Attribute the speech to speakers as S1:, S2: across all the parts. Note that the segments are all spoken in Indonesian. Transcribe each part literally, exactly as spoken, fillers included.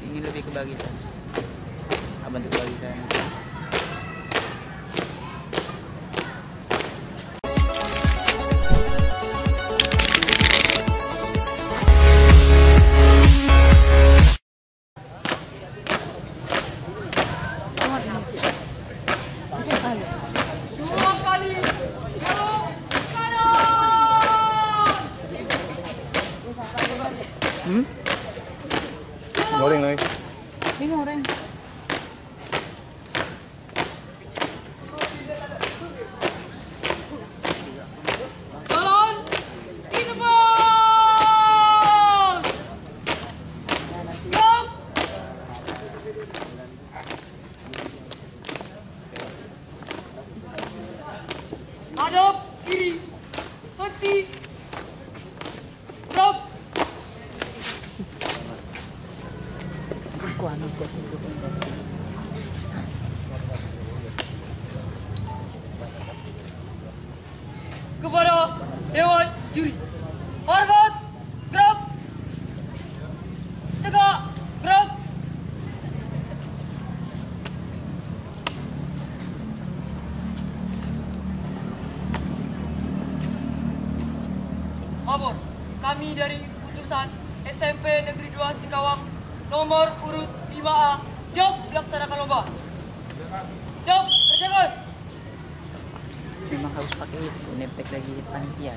S1: Ini lebih ke bagisan. Abang tuh bagisan.
S2: Hmm? Goreng lagi.
S3: Ini goreng.
S4: Jalan di depan. Gerak. Hadap kiri. Henti. Gerak.
S1: Kuano ko
S4: Kepada Dewan Juri. Hormat, gerak. Tegak, gerak. Abon, kami dari putusan S M P Negeri dua Sikawang nomor urut lima A siap melaksanakan lomba. Siap, kerjakan.
S1: memang harus pakai itu, neptek lagi panitia.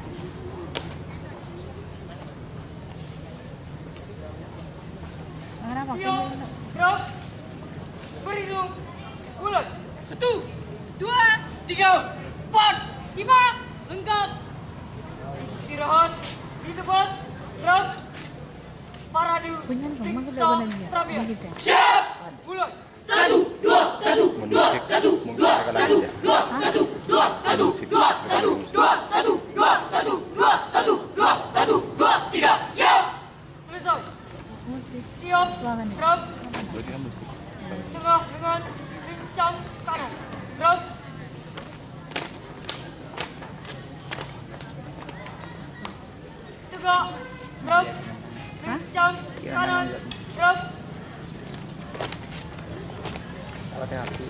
S3: Kenapa?
S4: Siap, gerak. Berhitung. Mulai. Satu, dua, tiga, empat, lima. Lengkap. Istirahat di tempat. Gerak. Parade.
S3: Bunyan dong, maka
S4: Periksa
S3: udah benar
S4: Pramila.
S3: begitu.
S4: Siap. Mulai. Satu, dua, satu, dua, satu, dua, satu, dua, satu, dua, satu, dua, satu, dua, satu, dua, satu, dua, satu, dua, satu, dua, tiga. Siap. Selesai.
S3: Musik.
S4: Siap.
S3: Ruangan ya?
S4: Gerak.
S2: Berarti kan musik.
S4: Setengah dengan rincang kanan. Gerak. Tegak. Gerak. Rincang kanan. Gerak.
S1: Hati-hati.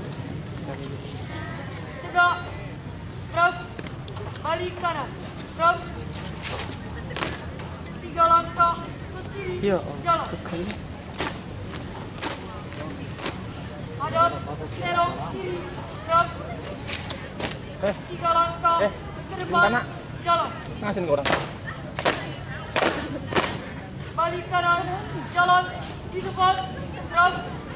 S4: Tegak. Gerak. Balik kanan. Gerak. Tiga langkah ke kiri.
S1: Yo,
S4: Jalan.
S1: kekal.
S4: Hadap, serong kiri, gerak.
S2: Eh.
S4: Tiga langkah
S2: Eh,
S4: ke depan,
S2: gimana?
S4: jalan.
S2: Ngasin ke orang.
S4: Balik kanan, jalan di depan, gerak.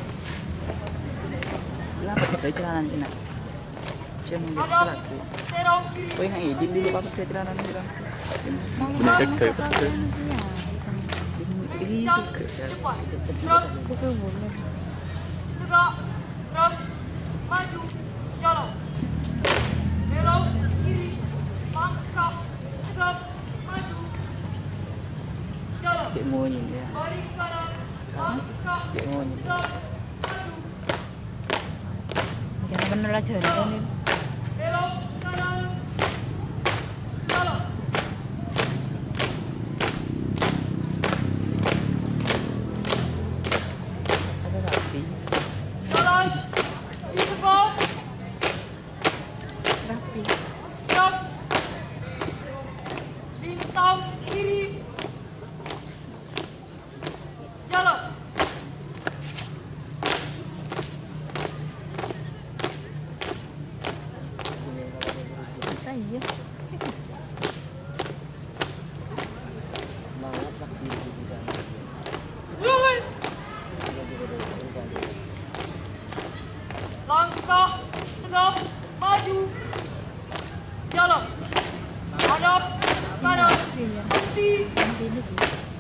S1: Kenapa pakai celana ini? Saya mau jadi
S4: Hadap,
S1: selaku.
S4: serong kiri,
S1: Oh yang izin dulu pakai celana ini kan.
S3: Mau
S2: Kayak- kayak-
S3: mau
S2: kayak-
S3: iya.
S1: Ini
S4: jam
S1: suka saya.
S4: depan, gerak.
S3: Kuku boleh.
S4: Tegak, gerak. Maju, jalan. Belok kiri, langkah, tegak, maju, jalan.
S1: Dek mau ini ya.
S4: Balik kanan, langkah,
S1: Dek mau ini.
S4: tegak, maju.
S3: Jangan bener aja ini.
S4: Belok kanan, jalan.
S1: Ada rapi.
S4: Jalan di depan,
S3: Rapi.
S4: gerak. Lintang kiri, jalan.
S3: Kita iya.
S1: Mau rapi di sana.
S4: Lurus. Langkah tegap, maju, jalan. Hadap kanan,
S3: Iya.
S4: henti,
S3: Nanti ini sih.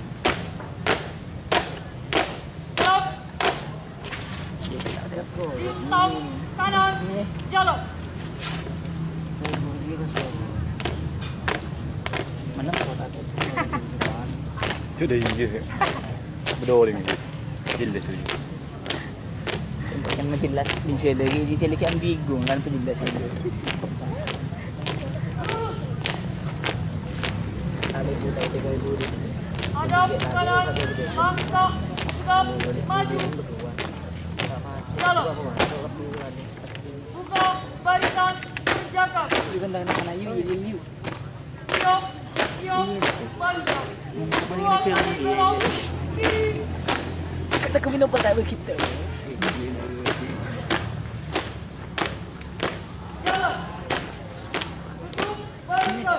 S4: gerak.
S1: Biasa ada kok.
S4: Lintang kanan, jalan.
S1: Mana kota tu?
S2: Itu udah iya. Berdoling. Jelas ini.
S1: Sampai kan menjelas di sini lagi si cilik yang bingung kan penjelasan itu. Ada juta itu kau ibu.
S4: Hadap kanan, langkah Tegap, maju. Jalan. Buka barisan berjaga.
S1: Iban tangan anak yu yu yu.
S4: Siap, siap, barisan. Dua kali belok, kiri.
S1: Kita kemana pada kita.
S4: Jalan. Tutup barisan.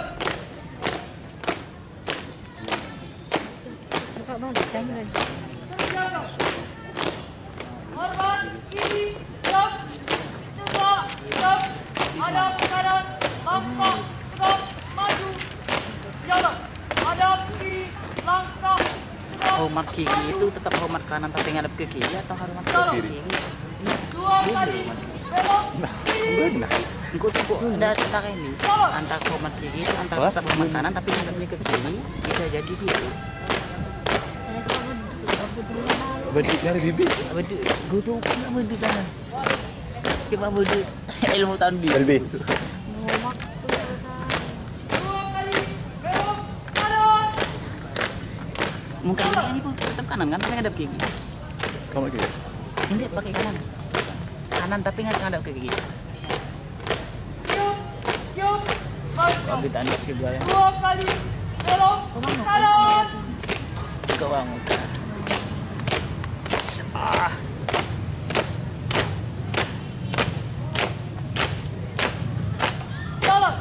S3: Buka barisan lagi.
S4: Terjaga. Hormat kiri, siap. Tegak, siap. Hadap kanan, langkah, tegak, maju. Jalan. Hadap kiri, langkah, tegak.
S1: Hormat kiri itu tetap hormat kanan tapi ngadep ke kiri atau hormat ke kiri?
S4: Dua kali belok kiri.
S2: Benar.
S1: Engkau cukup ada antara ini antara hormat kiri itu antara
S2: Apa?
S1: tetap hormat kanan tapi ngadepnya ke kiri bisa jadi gitu.
S3: Saya kamu aku dulu lalu.
S2: Bedik dari bibi.
S1: Bedu, gua tuh nggak bedu kanan. Cuma bedu ilmu tahun
S2: Dari
S1: biru.
S2: bibi.
S3: Mau waktu selesai.
S4: Dua kali belok kanan.
S1: Mungkin ini pun tetap kanan kan tapi ngadep ke kiri.
S2: Kamu kiri.
S1: Ini pakai kanan. Kanan tapi ngadep ke kiri.
S4: Yuk, yuk, maju.
S1: Kalau kita anda skip gaya.
S4: Dua kali belok kanan.
S1: Kau bang. Ah.
S4: Jalan.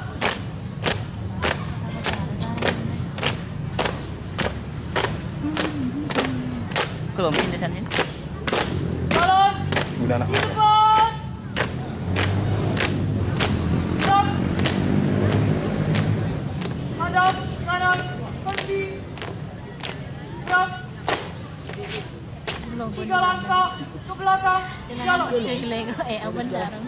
S1: Kalau mungkin di sana.
S4: Jalan.
S2: Udah nak.
S4: Di depan. Gerak. Hadap kanan, henti. Gerak.
S3: Belum
S4: Tiga langkah ke belakang. Jalan.
S3: Lego eh awan jarang.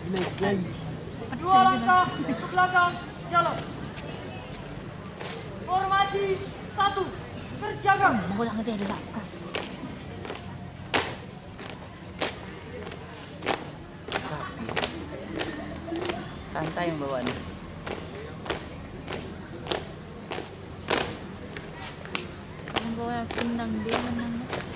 S4: Dua langkah ke belakang. Jalan. Formasi satu. Terjaga.
S3: Mau dah ngerti ada apa?
S1: Santai yang bawaan.
S3: Kamu gue yang senang dia menang.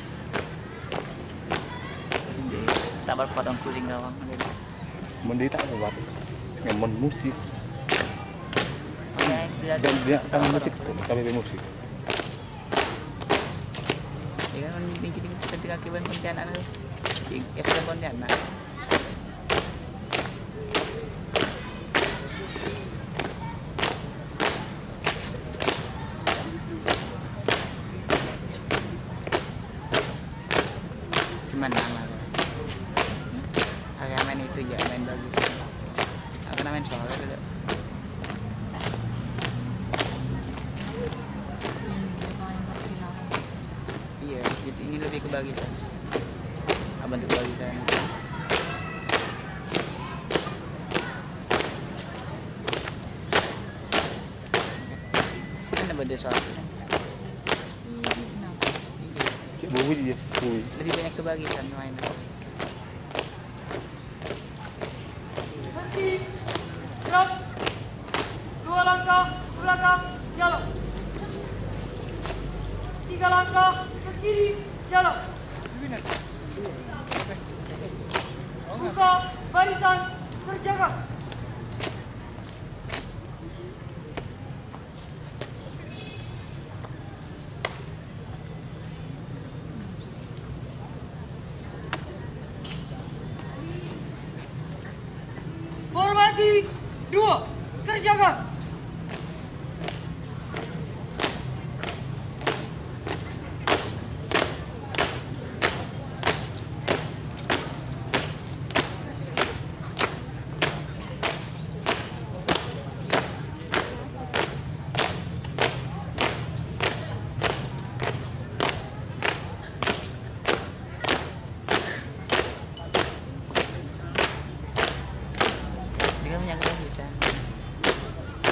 S1: Tak berpadang kuring gawang.
S2: Mendi tak lewat. Ngemon musik.
S1: Oke, dia
S2: Dan dia kan musik tapi dia musik.
S1: dia kan bincang ketika kiban Pontianak itu. Ya sudah Pontianak. Gimana amal? Agak main itu ya main bagus. Aku main soalnya dulu. Iya, jadi ini lebih ke bagisan. Apa bentuk bagisan? Kan ada beda soal itu. Kan? Iya,
S2: Cik bui dia. Bui.
S1: lebih banyak ke bagisan main.
S4: Henti. Gerak. Dua langkah ke belakang. Jalan. Tiga langkah ke kiri. Jalan. Buka barisan. Terjaga. Formasi dua. Terjaga.
S1: Dia kan banyak ke bagisan.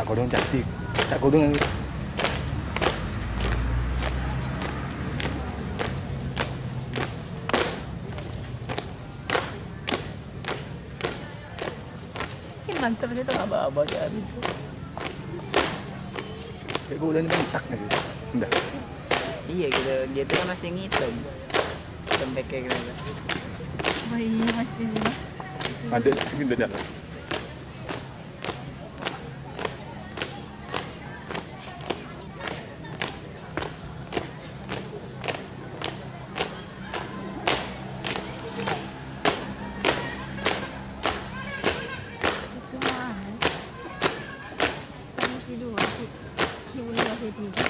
S2: Tak godong cantik. Tak godong yang
S1: Ini mantap sih tuh aba-aba kayak gitu.
S2: kayak gue udah bentak gitu. Udah.
S1: Iya gitu, dia tuh kan pasti ngitung. Lembek kayak gitu.
S3: Bayi pasti sih.
S2: Ada udah jalan.
S3: Situ mah. Ini si dua si si Ulia si tiga.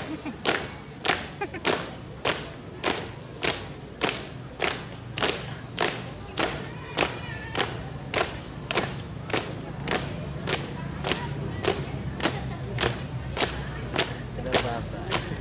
S1: Tidak apa-apa.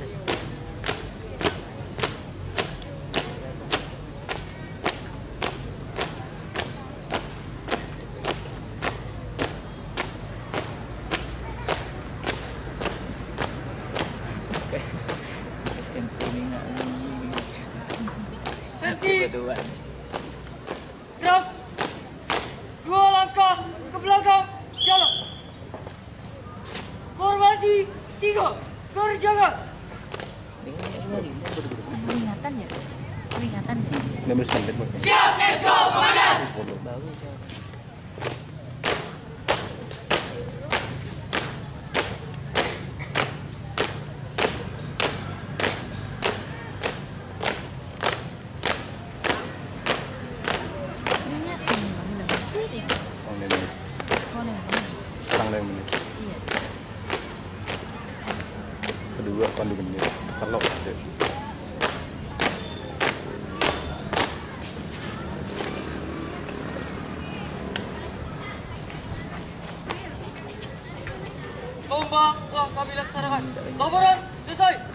S1: S M P ini nggak anjing.
S4: Henti.
S1: Kebetulan.
S4: Gerak. Dua langkah ke belakang. Jalan. Formasi tiga. Berjaga.
S3: Peringatan ya? Peringatan ya?
S2: enam belas menit buat.
S4: Siap, let's go, komandan.
S1: Baru jauh.
S3: Peringatan nih bang bilang. Iya.
S2: Oh, enam menit.
S3: Sekolah yang mana?
S2: Sekarang enam menit.
S3: Iya.
S2: Kedua kan dua menit. Kalau ada.
S4: Lomba telah kami laksanakan. Laporan selesai.